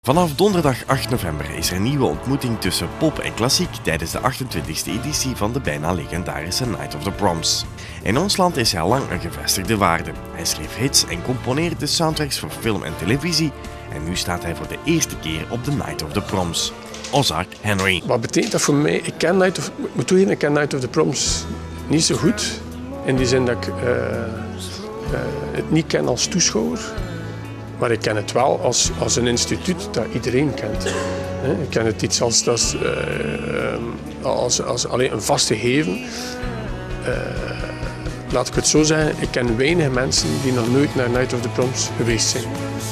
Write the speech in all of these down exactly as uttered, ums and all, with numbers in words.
Vanaf donderdag acht november is er een nieuwe ontmoeting tussen pop en klassiek tijdens de achtentwintigste editie van de bijna legendarische Night of the Proms. In ons land is hij al lang een gevestigde waarde. Hij schreef hits en componeerde de soundtracks voor film en televisie en nu staat hij voor de eerste keer op de Night of the Proms. Ozark Henry. Wat betekent dat voor mij? Ik ken Night of, ik moet toegeven, ik ken Night of the Proms niet zo goed. In die zin dat ik uh, uh, het niet ken als toeschouwer. Maar ik ken het wel als, als een instituut dat iedereen kent. Ik ken het iets als, als, uh, als, als alleen een vaste gegeven. Uh, laat ik het zo zeggen, ik ken weinig mensen die nog nooit naar Night of the Proms geweest zijn.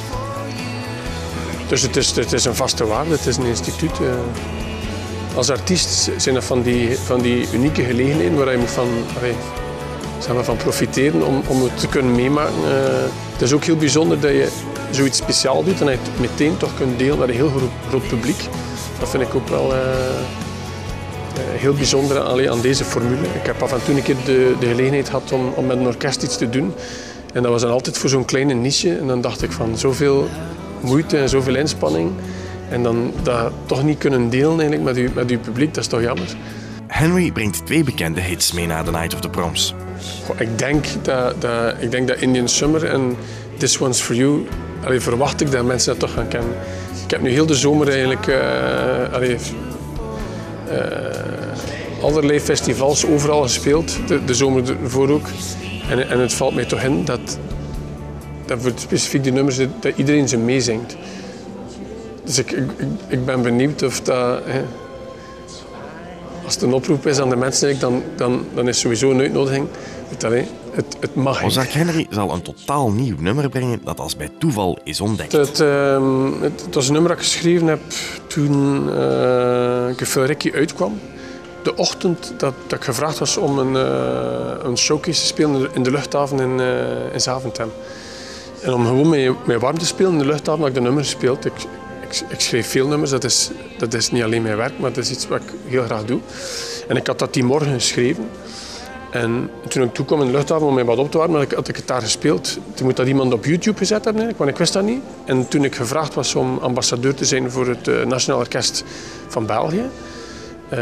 Dus het is, het is een vaste waarde, het is een instituut. Uh, als artiest zijn dat van die, van die unieke gelegenheden waar je moet van, allee, zeg maar, van profiteren om, om het te kunnen meemaken. Uh, het is ook heel bijzonder dat je zoiets speciaal doet en dat je het meteen toch kunt delen met een heel groot, groot publiek. Dat vind ik ook wel uh, uh, heel bijzonder allee, aan deze formule. Ik heb af en toe een keer de, de gelegenheid gehad om, om met een orkest iets te doen. En dat was dan altijd voor zo'n kleine niche. En dan dacht ik van zoveel moeite en zoveel inspanning. En dan dat toch niet kunnen delen eigenlijk met, uw, met uw publiek, dat is toch jammer. Henry brengt twee bekende hits mee naar de Night of the Proms. Goh, ik, denk dat, dat, ik denk dat Indian Summer en This One's For You, allee, verwacht ik dat mensen dat toch gaan kennen. Ik heb nu heel de zomer eigenlijk uh, allee, uh, allerlei festivals overal gespeeld, de, de zomer ervoor ook. En, en het valt mij toch in dat, dat voor specifiek die nummers dat iedereen ze meezingt. Dus ik, ik, ik ben benieuwd of dat... Hè, als het een oproep is aan de mensen, dan, dan, dan is sowieso een uitnodiging. Het, het, het mag. Ozark Henry zal een totaal nieuw nummer brengen dat als bij toeval is ontdekt. Het, uh, het, het was een nummer dat ik geschreven heb toen uh, Gefühl Ricky uitkwam. De ochtend dat, dat ik gevraagd was om een, uh, een showcase te spelen in de luchthaven in, uh, in Zaventem. En om gewoon mee, mee warm te spelen in de luchthaven had ik de nummer gespeeld. Ik, ik, ik schreef veel nummers, dat is, dat is niet alleen mijn werk, maar dat is iets wat ik heel graag doe. En ik had dat die morgen geschreven. En toen ik toekwam in de luchthaven om mij wat op te warmen, had ik, had ik het daar gespeeld. Toen moet dat iemand op YouTube gezet hebben, want ik wist dat niet. En toen ik gevraagd was om ambassadeur te zijn voor het uh, Nationaal Orkest van België, uh,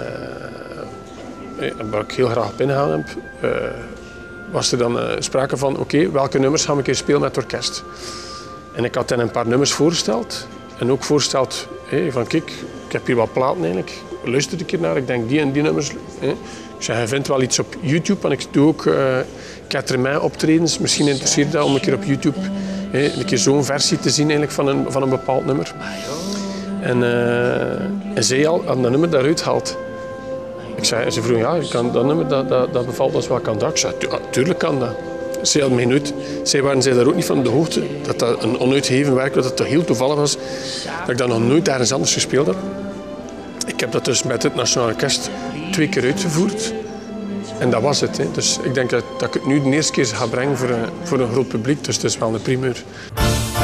waar ik heel graag binnengegaan heb, uh, was er dan uh, sprake van, oké, okay, welke nummers gaan we een keer spelen met het orkest? En ik had hen een paar nummers voorgesteld. En ook voorgesteld, hey, van kijk, ik heb hier wat platen eigenlijk. Luister een keer naar, ik denk die en die nummers. Hey. Ik zei, je vindt wel iets op YouTube, want ik doe ook uh, Catermain optredens. Misschien interesseert dat om een keer op YouTube hey, een keer zo'n versie te zien eigenlijk van, een, van een bepaald nummer. En, uh, en zij al hadden dat nummer daaruit gehaald. Ik zei, ze vroeg, ja, je kan dat nummer, dat, dat, dat bevalt ons wel, kan dat? Ik zei, tuurlijk kan dat. Zij, hadden mij nooit, zij waren zij daar ook niet van op de hoogte dat dat een onuitgegeven werk was, dat het toch heel toevallig was dat ik dat nog nooit ergens anders gespeeld heb. Ik heb dat dus met het Nationaal Orkest twee keer uitgevoerd en dat was het. Hè. Dus ik denk dat, dat ik het nu de eerste keer ga brengen voor een, voor een groot publiek, dus het is wel een primeur.